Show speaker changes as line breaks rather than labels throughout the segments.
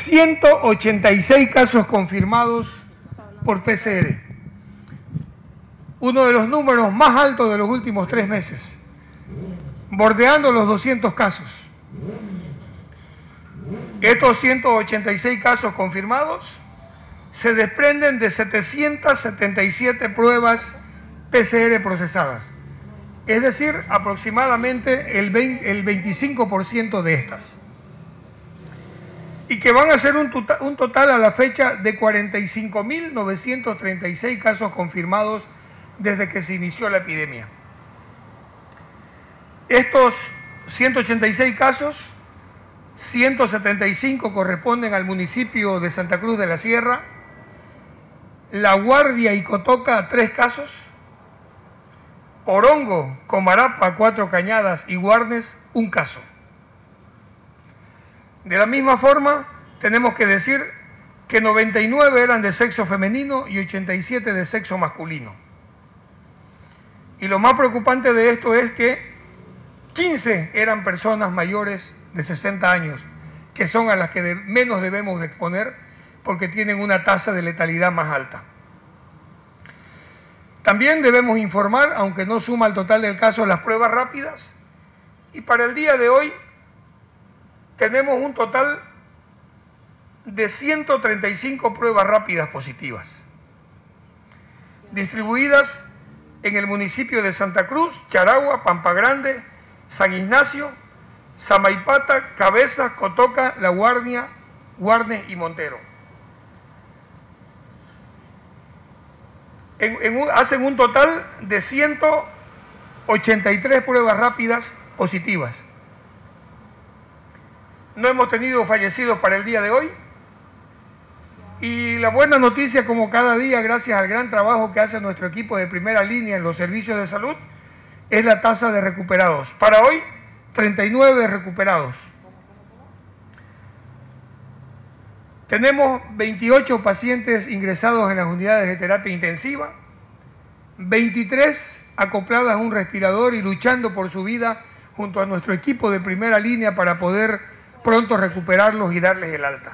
186 casos confirmados por PCR. Uno de los números más altos de los últimos 3 meses, bordeando los 200 casos. Estos 186 casos confirmados se desprenden de 777 pruebas PCR procesadas, es decir, aproximadamente el 25% de estas, y que van a ser un total a la fecha de 45.936 casos confirmados desde que se inició la epidemia. Estos 186 casos, 175 corresponden al municipio de Santa Cruz de la Sierra, La Guardia y Cotoca 3 casos, Orongo, Comarapa, 4 Cañadas y Guarnes 1 caso. De la misma forma, tenemos que decir que 99 eran de sexo femenino y 87 de sexo masculino. Y lo más preocupante de esto es que 15 eran personas mayores de 60 años, que son a las que menos debemos de exponer porque tienen una tasa de letalidad más alta. También debemos informar, aunque no suma al total del caso, las pruebas rápidas, y para el día de hoy tenemos un total de 135 pruebas rápidas positivas, distribuidas en el municipio de Santa Cruz, Charagua, Pampa Grande, San Ignacio, Samaipata, Cabezas, Cotoca, La Guardia, Guarnes y Montero. Hacen un total de 183 pruebas rápidas positivas. No hemos tenido fallecidos para el día de hoy. Y la buena noticia, como cada día, gracias al gran trabajo que hace nuestro equipo de primera línea en los servicios de salud, es la tasa de recuperados. Para hoy, 39 recuperados. Tenemos 28 pacientes ingresados en las unidades de terapia intensiva, 23 acopladas a un respirador y luchando por su vida junto a nuestro equipo de primera línea para poder pronto recuperarlos y darles el alta.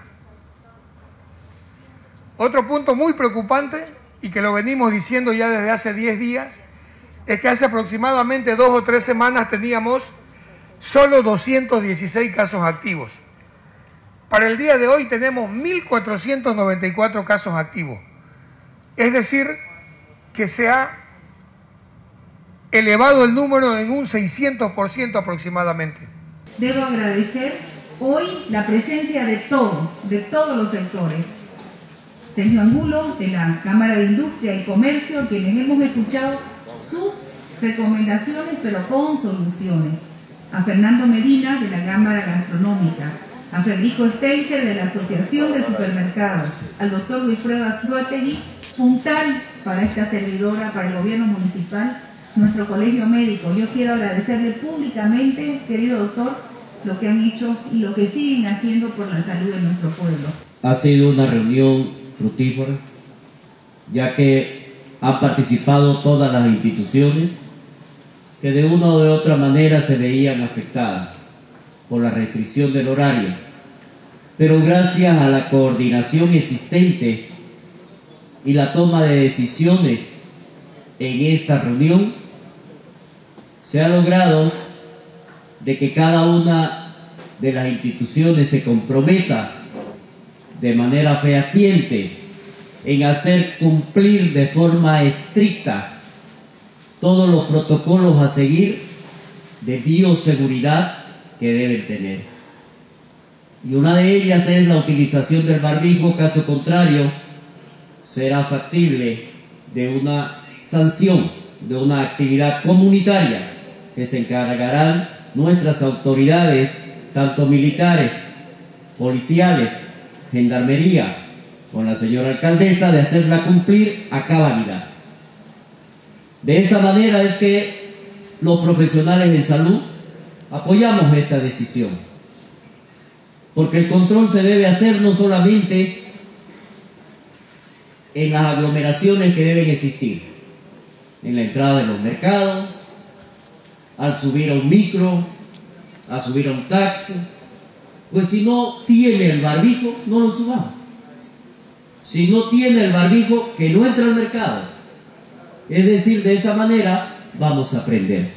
Otro punto muy preocupante, y que lo venimos diciendo ya desde hace 10 días, es que hace aproximadamente 2 o 3 semanas teníamos solo 216 casos activos. Para el día de hoy tenemos 1.494 casos activos. Es decir, que se ha elevado el número en un 600% aproximadamente.
Debo agradecer hoy la presencia de todos los sectores. Sergio Angulo, de la Cámara de Industria y Comercio, quienes hemos escuchado sus recomendaciones, pero con soluciones. A Fernando Medina, de la Cámara Gastronómica. A Federico Steiser, de la Asociación de Supermercados. Al doctor Wilfredo Azuategui, puntal para esta servidora, para el gobierno municipal, nuestro colegio médico. Yo quiero agradecerle públicamente, querido doctor, lo que han hecho y lo que siguen haciendo por la salud de nuestro pueblo.
Ha sido una reunión fructífera, ya que han participado todas las instituciones que de una o de otra manera se veían afectadas por la restricción del horario, pero gracias a la coordinación existente y la toma de decisiones en esta reunión, se ha logrado de que cada una de las instituciones se comprometa de manera fehaciente en hacer cumplir de forma estricta todos los protocolos a seguir de bioseguridad que deben tener. Y una de ellas es la utilización del barbijo, caso contrario será factible de una sanción, de una actividad comunitaria que se encargarán nuestras autoridades, tanto militares, policiales, gendarmería, con la señora alcaldesa, de hacerla cumplir a cabalidad. De esa manera es que los profesionales de salud apoyamos esta decisión, porque el control se debe hacer no solamente en las aglomeraciones que deben existir, en la entrada de los mercados, al subir a un micro, a subir a un taxi, Pues si no tiene el barbijo, no lo subamos. Si no tiene el barbijo, que no entre al mercado. Es decir, de esa manera vamos a aprender.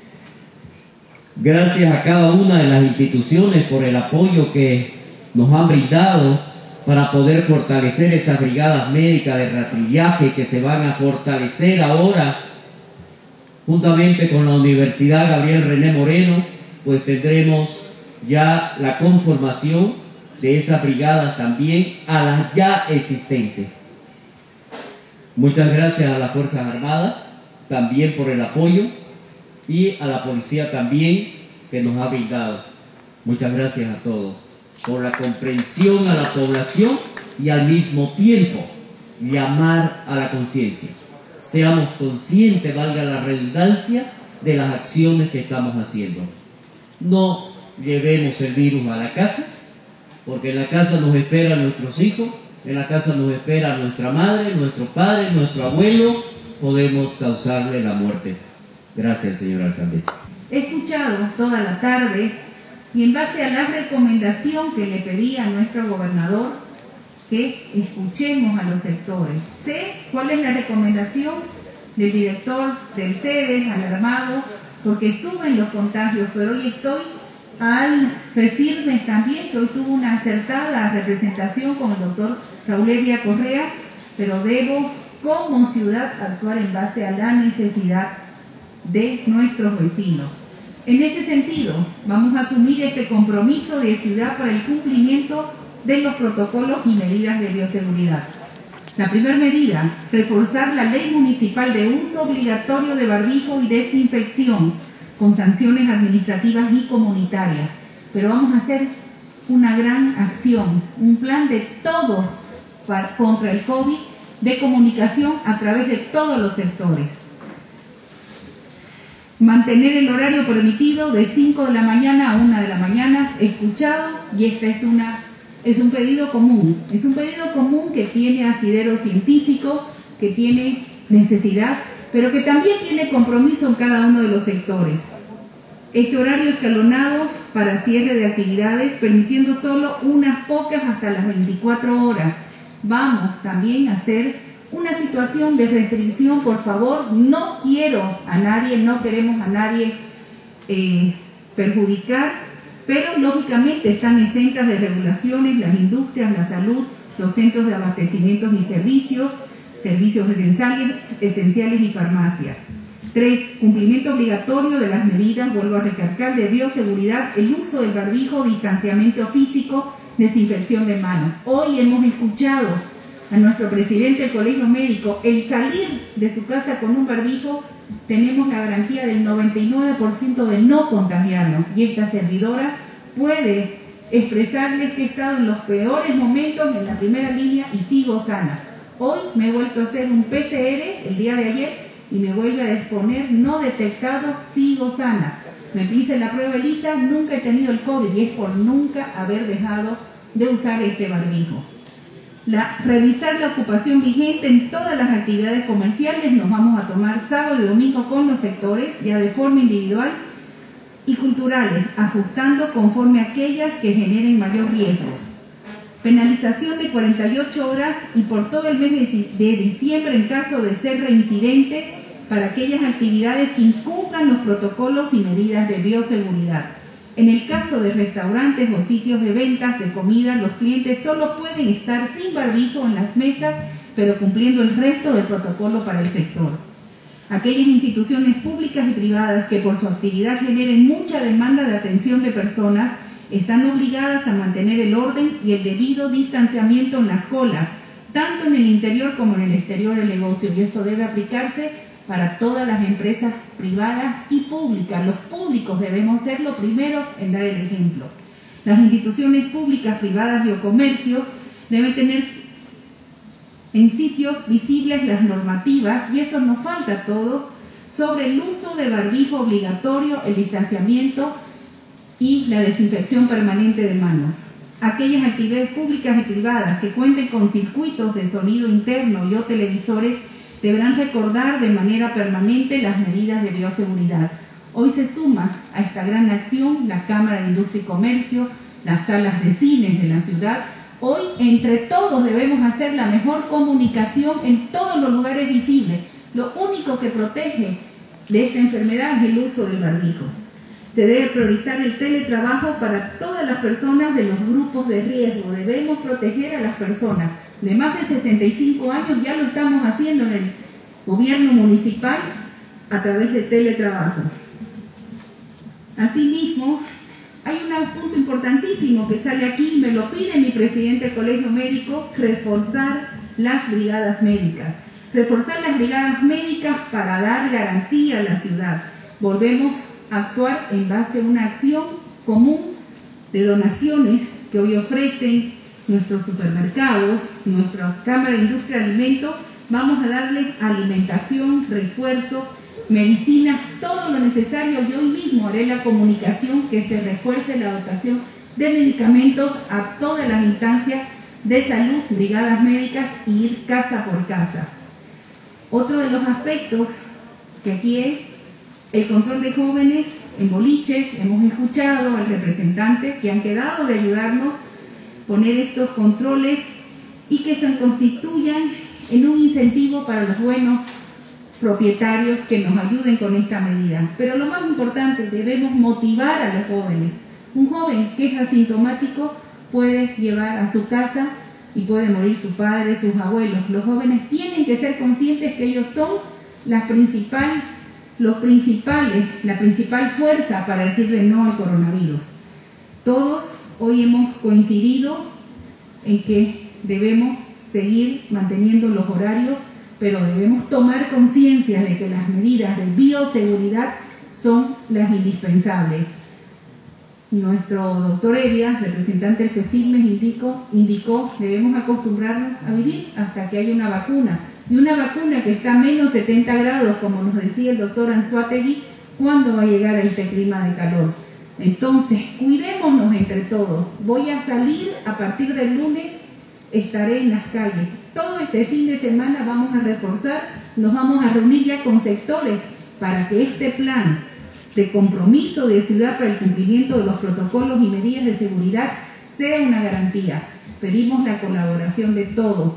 Gracias a cada una de las instituciones por el apoyo que nos han brindado para poder fortalecer esas brigadas médicas de rastrillaje que se van a fortalecer ahora juntamente con la Universidad Gabriel René Moreno, pues tendremos ya la conformación de esas brigadas también a las ya existentes. Muchas gracias a las Fuerzas Armadas también por el apoyo y a la policía también que nos ha brindado. Muchas gracias a todos por la comprensión a la población y al mismo tiempo llamar a la conciencia. Seamos conscientes, valga la redundancia, de las acciones que estamos haciendo. No llevemos el virus a la casa, porque en la casa nos esperan nuestros hijos, en la casa nos espera nuestra madre, nuestro padre, nuestro abuelo, podemos causarle la muerte. Gracias, señora alcaldesa.
He escuchado toda la tarde y en base a la recomendación que le pedí a nuestro gobernador, que escuchemos a los sectores. Sé cuál es la recomendación del director del CEDES, alarmado, porque suben los contagios, pero hoy estoy al decirme también que hoy tuvo una acertada representación con el doctor Raúl Evia Correa, pero debo como ciudad actuar en base a la necesidad de nuestros vecinos. En este sentido, vamos a asumir este compromiso de ciudad para el cumplimiento de los protocolos y medidas de bioseguridad. La primera medida, reforzar la ley municipal de uso obligatorio de barbijo y desinfección, con sanciones administrativas y comunitarias. Pero vamos a hacer una gran acción, un plan de todos contra el COVID, de comunicación a través de todos los sectores. Mantener el horario permitido de 5 de la mañana a 1 de la mañana, escuchado, y esta es un pedido común. Es un pedido común que tiene asidero científico, que tiene necesidad, pero que también tiene compromiso en cada uno de los sectores. Este horario escalonado para cierre de actividades, permitiendo solo unas pocas hasta las 24 horas. Vamos también a hacer una situación de restricción, por favor. No quiero a nadie, no queremos a nadie perjudicar, pero lógicamente están exentas de regulaciones las industrias, la salud, los centros de abastecimientos y servicios esenciales y farmacias. 3. Cumplimiento obligatorio de las medidas, vuelvo a recalcar, de bioseguridad, el uso del barbijo, distanciamiento físico, desinfección de manos. Hoy hemos escuchado a nuestro presidente del Colegio Médico, el salir de su casa con un barbijo, tenemos la garantía del 99% de no contagiarnos. Y esta servidora puede expresarles que he estado en los peores momentos en la primera línea y sigo sana. Hoy me he vuelto a hacer un PCR el día de ayer y me vuelve a exponer no detectado, sigo sana. Me hice la prueba ELISA, nunca he tenido el COVID y es por nunca haber dejado de usar este barbijo. Revisar la ocupación vigente en todas las actividades comerciales. Nos vamos a tomar sábado y domingo con los sectores, ya de forma individual, y culturales, ajustando conforme a aquellas que generen mayor riesgo. Penalización de 48 horas y por todo el mes de diciembre en caso de ser reincidentes para aquellas actividades que incumplan los protocolos y medidas de bioseguridad. En el caso de restaurantes o sitios de ventas de comida, los clientes solo pueden estar sin barbijo en las mesas, pero cumpliendo el resto del protocolo para el sector. Aquellas instituciones públicas y privadas que por su actividad generen mucha demanda de atención de personas, están obligadas a mantener el orden y el debido distanciamiento en las colas, tanto en el interior como en el exterior del negocio, y esto debe aplicarse para todas las empresas privadas y públicas. Los públicos debemos ser lo primero en dar el ejemplo. Las instituciones públicas, privadas y o comercios deben tener en sitios visibles las normativas, y eso nos falta a todos, sobre el uso de barbijo obligatorio, el distanciamiento y la desinfección permanente de manos. Aquellas actividades públicas y privadas que cuenten con circuitos de sonido interno y o televisores deberán recordar de manera permanente las medidas de bioseguridad. Hoy se suma a esta gran acción la Cámara de Industria y Comercio, las salas de cines de la ciudad. Hoy, entre todos, debemos hacer la mejor comunicación en todos los lugares visibles. Lo único que protege de esta enfermedad es el uso del barbijo. Se debe priorizar el teletrabajo para todas las personas de los grupos de riesgo. Debemos proteger a las personas de más de 65 años, ya lo estamos haciendo en el gobierno municipal a través de teletrabajo. Asimismo, hay un punto importantísimo que sale aquí, me lo pide mi presidente del Colegio Médico, reforzar las brigadas médicas. Reforzar las brigadas médicas para dar garantía a la ciudad. Volvemos a actuar en base a una acción común de donaciones que hoy ofrecen nuestros supermercados, nuestra Cámara de Industria de Alimentos. Vamos a darles alimentación, refuerzo, medicinas, todo lo necesario. Yo hoy mismo haré la comunicación que se refuerce la dotación de medicamentos a todas las instancias de salud, brigadas médicas, y ir casa por casa. Otro de los aspectos que aquí es el control de jóvenes en boliches. Hemos escuchado al representante que han quedado de ayudarnos a poner estos controles y que se constituyan en un incentivo para los buenos propietarios que nos ayuden con esta medida. Pero lo más importante, debemos motivar a los jóvenes. Un joven que es asintomático puede llevar a su casa y puede morir su padre, sus abuelos. Los jóvenes tienen que ser conscientes que ellos son la principal fuerza para decirle no al coronavirus. Todos hoy hemos coincidido en que debemos seguir manteniendo los horarios, pero debemos tomar conciencia de que las medidas de bioseguridad son las indispensables. Nuestro doctor Evia, representante del FECIDMES, indicó debemos acostumbrarnos a vivir hasta que haya una vacuna. Y una vacuna que está a menos 70 grados, como nos decía el doctor Anzuategui, ¿cuándo va a llegar a este clima de calor? Entonces, cuidémonos entre todos. Voy a salir a partir del lunes, estaré en las calles. Todo este fin de semana vamos a reforzar, nos vamos a reunir ya con sectores para que este plan de compromiso de ciudad para el cumplimiento de los protocolos y medidas de seguridad sea una garantía. Pedimos la colaboración de todos.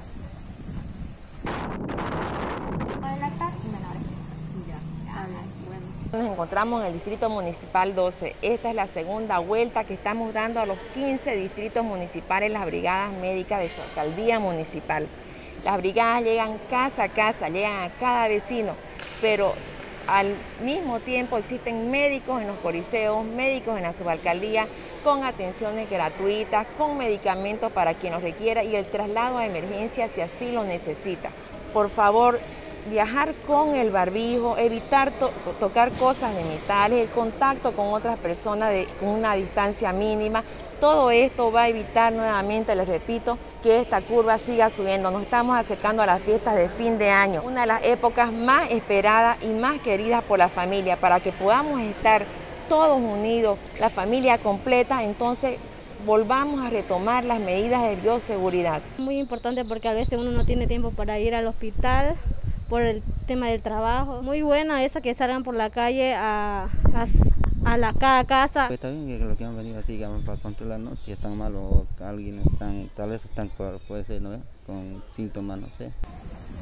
Nos encontramos en el Distrito Municipal 12. Esta es la segunda vuelta que estamos dando a los 15 distritos municipales, las brigadas médicas de su alcaldía municipal. Las brigadas llegan casa a casa, llegan a cada vecino, pero al mismo tiempo existen médicos en los coliseos, médicos en la subalcaldía, con atenciones gratuitas, con medicamentos para quien los requiera y el traslado a emergencia si así lo necesita. Por favor, viajar con el barbijo, evitar tocar cosas de metales, el contacto con otras personas con una distancia mínima. Todo esto va a evitar nuevamente, les repito, que esta curva siga subiendo. Nos estamos acercando a las fiestas de fin de año, una de las épocas más esperadas y más queridas por la familia, para que podamos estar todos unidos, la familia completa. Entonces volvamos a retomar las medidas de bioseguridad.
Muy importante porque a veces uno no tiene tiempo para ir al hospital por el tema del trabajo. Muy buena esa que salgan por la calle a cada casa.
Está bien que lo que han venido así, digamos, para controlarnos si están mal o alguien tal vez están, puede ser, ¿no? Con síntomas, no sé.